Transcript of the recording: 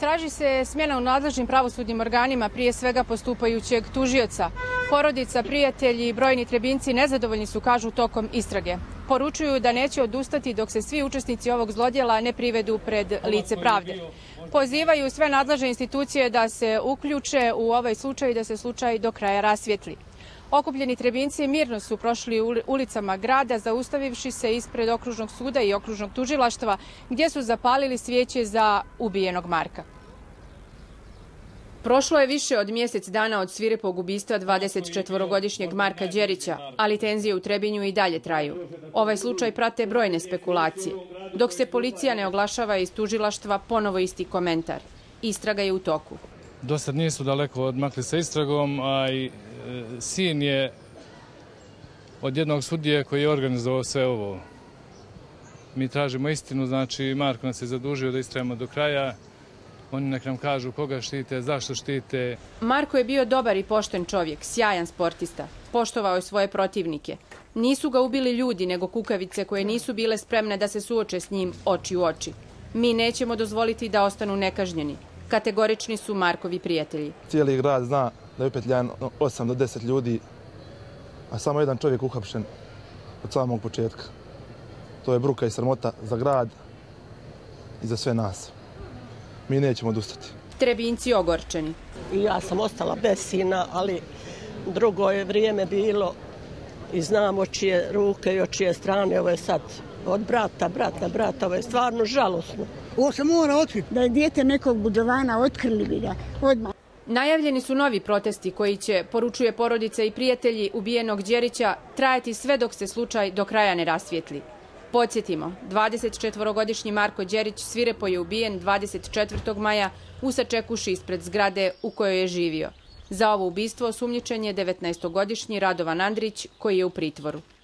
Traži se smjena u nadležnim pravosudnim organima, prije svega postupajućeg tužioca. Porodica, prijatelji i brojni Trebinjci nezadovoljni su, kažu, tokom istrage. Poručuju da neće odustati dok se svi učesnici ovog zlodjela ne privedu pred lice pravde. Pozivaju sve nadležne institucije da se uključe u ovaj slučaj i da se slučaj do kraja rasvijetli. Okupljeni Trebinjci mirno su prošli ulicama grada, zaustavivši se ispred okružnog suda i okružnog tužilaštva, gdje su zapalili svijeće za ubijenog Marka. Prošlo je više od mjesec dana od svirepog ubistva 24-godišnjeg Marka Đerića, ali tenzije u Trebinju i dalje traju. Ovaj slučaj prate brojne spekulacije. Dok se policija ne oglašava iz tužilaštva, ponovo isti komentar. Istraga je u toku. Do sad nisu daleko odmakli sa istragom, a i sin je od jednog sudije koji je organizovao sve ovo. Mi tražimo istinu, znači Marko nas je zadužio da istrajemo do kraja. Oni nek nam kažu koga štite, zašto štite. Marko je bio dobar i pošten čovjek, sjajan sportista. Poštovao je svoje protivnike. Nisu ga ubili ljudi, nego kukavice koje nisu bile spremne da se suoče s njim oči u oči. Mi nećemo dozvoliti da ostanu nekažnjeni. Kategorični su Markovi prijatelji. Cijeli grad zna da je upetljan 8 do 10 ljudi, a samo jedan čovjek uhapšen od samog početka. To je bruka i sramota za grad i za sve nas. Mi nećemo odustati. Trebinjci ogorčeni. Ja sam ostala bez sina, ali drugo je vrijeme bilo i znam o čije ruke i o čije strane. Ovo je sad od brata, ovo je stvarno žalosno. Ovo se mora otkriti. Da je dijete nekog budžovana, otkrili bi ga odmah. Najavljeni su novi protesti koji će, poručuje porodica i prijatelji ubijenog Đerića, trajati sve dok se slučaj do kraja ne rasvijetli. Podsjetimo, 24-godišnji Marko Đerić svirepo je ubijen 24. maja u sačekuši ispred zgrade u kojoj je živio. Za ovo ubistvo osumnjičen je 19-godišnji Radovan Andrić, koji je u pritvoru.